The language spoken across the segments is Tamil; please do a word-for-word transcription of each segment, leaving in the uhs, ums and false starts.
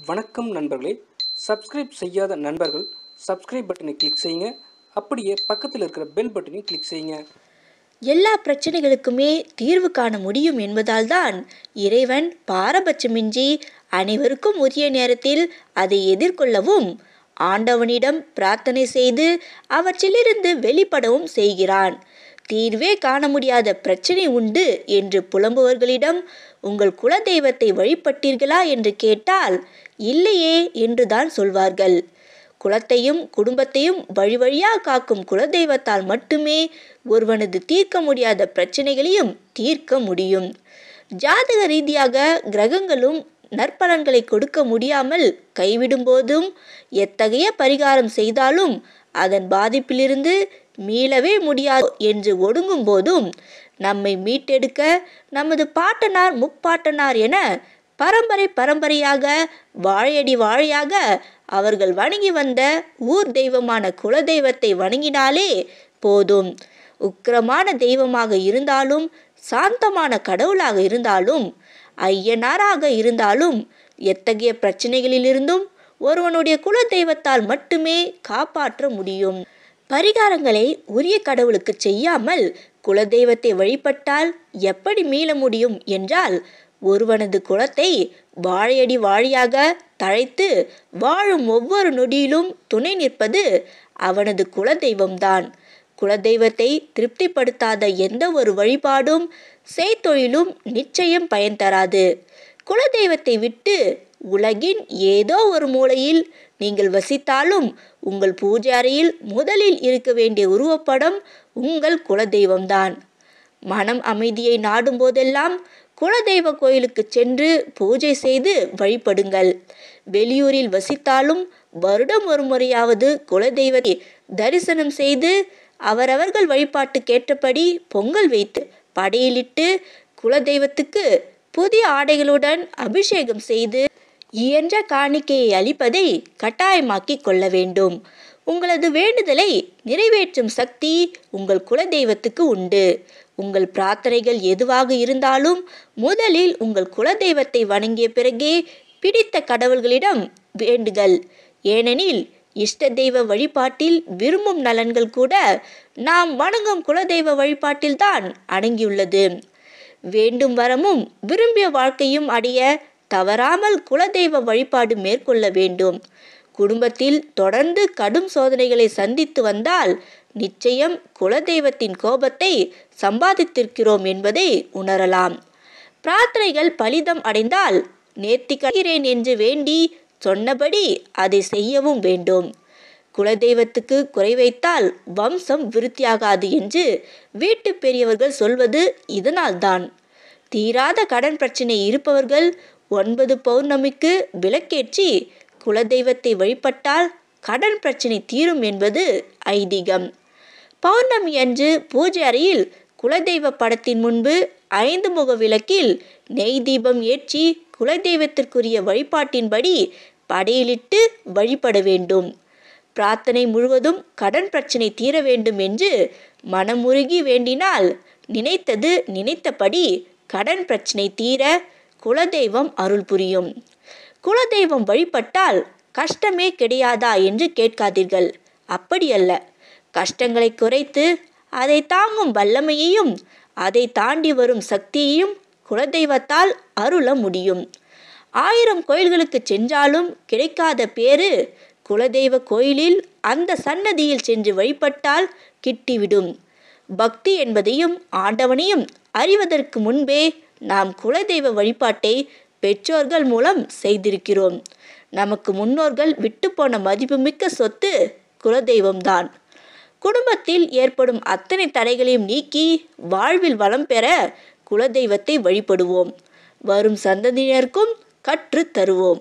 வணக்கம் நண்பர்களே. சப்ஸ்கிரைப் செய்யாத நண்பர்கள் சப்ஸ்கிரைப் பட்டனை கிளிக் செய்யுங்க. அப்படியே பக்கத்தில் இருக்கிற பெல் பட்டனையும் கிளிக் செய்யுங்க. எல்லா பிரச்சனைகளுக்குமே தீர்வு காண முடியும் என்பதால் தான் இறைவன் பாரபட்சமின்றி அனைவருக்கும் உரிய நேரத்தில் அதை எதிர்கொள்ளவும் ஆண்டவனிடம் பிரார்த்தனை செய்து அவற்றிலிருந்து வெளிப்படவும் செய்கிறான். தீர்வே காண முடியாத பிரச்சனை உண்டு என்று புலம்புவர்களிடம் உங்கள் குலதெய்வத்தை வழிபட்டீர்களா என்று கேட்டால் இல்லையே என்றுதான் சொல்வார்கள். குலத்தையும் குடும்பத்தையும் வழி வழியாக காக்கும் குலதெய்வத்தால் மட்டுமே ஒருவனது தீர்க்க முடியாத பிரச்சனைகளையும் தீர்க்க முடியும். ஜாதக ரீதியாக கிரகங்களும் நற்பலன்களை கொடுக்க முடியாமல் கைவிடும் போதும் எத்தகைய பரிகாரம் செய்தாலும் அதன் பாதிப்பிலிருந்து மீளவே முடியாது என்று ஒடுங்கும் போதும் நம்மை மீட்டெடுக்க நமது பாட்டனார் முப்பாட்டனார் என பரம்பரை பரம்பரையாக வாழையடி வாழையாக அவர்கள் வணங்கி வந்த ஊர் தெய்வமான குலதெய்வத்தை வணங்கினாலே போதும். உக்கிரமான தெய்வமாக இருந்தாலும் சாந்தமான கடவுளாக இருந்தாலும் ஐயனாராக இருந்தாலும் எத்தகைய பிரச்சனைகளிலிருந்தும் ஒருவனுடைய குலதெய்வத்தால் மட்டுமே காப்பாற்ற முடியும். பரிகாரங்களை உரிய கடவுளுக்கு செய்யாமல் குலதெய்வத்தை வழிபட்டால் எப்படி மீள முடியும் என்றால், ஒருவனது குலத்தை வாழையடி வாழையாக தழைத்து வாழும் ஒவ்வொரு நொடியிலும் துணை நிற்பது அவனது குலதெய்வம்தான். குலதெய்வத்தை திருப்திப்படுத்தாத எந்த ஒரு வழிபாடும் செய்தொழிலும் நிச்சயம் பயன் தராது. குலதெய்வத்தை விட்டு உலகின் ஏதோ ஒரு மூலையில் நீங்கள் வசித்தாலும் உங்கள் பூஜை அறையில் முதலில் இருக்க வேண்டிய உருவப்படம் உங்கள் குலதெய்வம்தான். மனம் அமைதியை நாடும் போதெல்லாம் குலதெய்வ கோயிலுக்கு சென்று பூஜை செய்து வழிபடுங்கள். வெளியூரில் வசித்தாலும் வருடம் ஒரு முறையாவது குலதெய்வத்தை தரிசனம் செய்து அவரவர்கள் வழிபாட்டுக்கேற்றபடி பொங்கல் வைத்து படையிலிட்டு குலதெய்வத்துக்கு புதிய ஆடைகளுடன் அபிஷேகம் செய்து இயன்ற காணிக்கையை அளிப்பதை கட்டாயமாக்கி கொள்ள வேண்டும். உங்களது வேண்டுதலை நிறைவேற்றும் சக்தி உங்கள் குலதெய்வத்துக்கு உண்டு. உங்கள் பிரார்த்தனைகள் எதுவாக இருந்தாலும் முதலில் உங்கள் குலதெய்வத்தை வணங்கிய பிறகே பிடித்த கடவுள்களிடம் வேண்டுங்கள். ஏனெனில் இஷ்ட தெய்வ வழிபாட்டில் விரும்பும் நலன்கள் கூட நாம் வணங்கும் குலதெய்வ வழிபாட்டில்தான் அடங்கியுள்ளது. வேண்டும் வரமும் விரும்பிய வாழ்க்கையும் அடைய தவறாமல் குலதெய்வ வழிபாடு மேற்கொள்ள வேண்டும். குடும்பத்தில் தொடர்ந்து கடும் சோதனைகளை சந்தித்து வந்தால் நிச்சயம் குலதெய்வத்தின் கோபத்தை சம்பாதித்திருக்கிறோம் என்பதை உணரலாம். பிரார்த்தனைகள் பலிதம் அடைந்தால் நேர்த்திக்கிறேன் என்று வேண்டி சொன்னபடி அதை செய்யவும் வேண்டும். குலதெய்வத்துக்கு குறை வைத்தால் வம்சம் விருத்தியாகாது என்று வீட்டு பெரியவர்கள் சொல்வது இதனால்தான். தீராத கடன் பிரச்சனை இருப்பவர்கள் ஒன்பது பௌர்ணமிக்கு விளக்கேற்றி குலதெய்வத்தை வழிபட்டால் கடன் பிரச்சனை தீரும் என்பது ஐதீகம். பௌர்ணமி அன்று பூஜை அறையில் குலதெய்வ படத்தின் முன்பு ஐந்து முக விளக்கில் நெய் தீபம் ஏற்றி குலதெய்வத்திற்குரிய வழிபாட்டின்படி படையிலிட்டு வழிபட வேண்டும். பிரார்த்தனை முழுவதும் கடன் பிரச்சனை தீர வேண்டும் என்று மனமுருகி வேண்டினால் நினைத்தது நினைத்தபடி கடன் பிரச்சனை தீர குலதெய்வம் அருள் புரியும். குலதெய்வம் வழிபட்டால் கஷ்டமே கிடையாதா என்று கேட்காதீர்கள். அப்படியல்ல. கஷ்டங்களை குறைத்து அதை தாங்கும் வல்லமையையும் அதை தாண்டி வரும் சக்தியையும் குலதெய்வத்தால் அருள முடியும். ஆயிரம் கோயில்களுக்கு சென்றாலும் கிடைக்காத பேரு குலதெய்வ கோயிலில் அந்த சன்னதியில் சென்று வழிபட்டால் கிட்டிவிடும். பக்தி என்பதையும் ஆண்டவனையும் அறிவதற்கு முன்பே நாம் குலதெய்வ வழிபாட்டை பெற்றோர்கள் மூலம் செய்திருக்கிறோம். நமக்கு முன்னோர்கள் விட்டு போன மதிப்புமிக்க சொத்து குலதெய்வம்தான். குடும்பத்தில் ஏற்படும் அத்தனை தடைகளையும் நீக்கி வாழ்வில் வளம் பெற குலதெய்வத்தை வழிபடுவோம். வரும் சந்ததியினருக்கும் கற்று தருவோம்.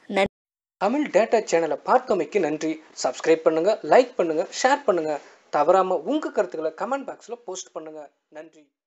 தமிழ் டேட்டா சேனலை பார்த்தமைக்கு நன்றி. சப்ஸ்கிரைப் பண்ணுங்க, லைக் பண்ணுங்க, ஷேர் பண்ணுங்க. தவறாம உங்க கருத்துக்களை கமெண்ட் பாக்ஸ்ல போஸ்ட் பண்ணுங்க. நன்றி.